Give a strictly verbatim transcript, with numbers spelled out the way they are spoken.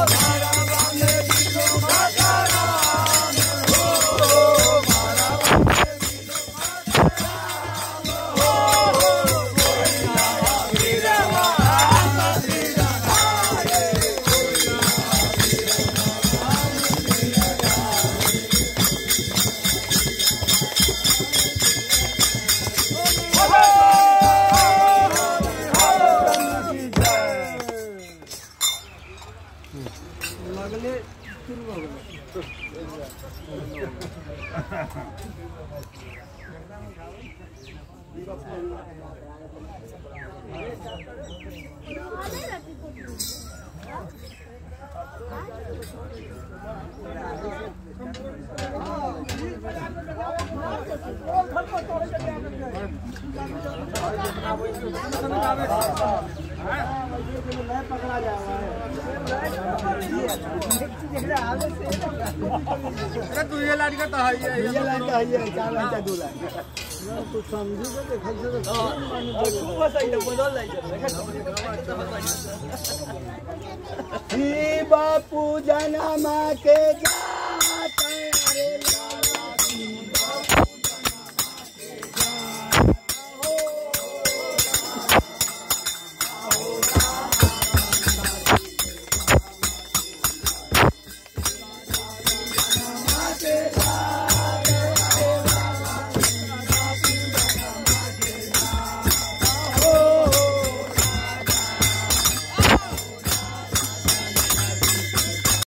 तू ये लाइन का है ये लाइन का है चार लाइन का दो लाइन तू समझी तो देखा से तू बस आई बदल लाई ही बापू जनमा के जाते रे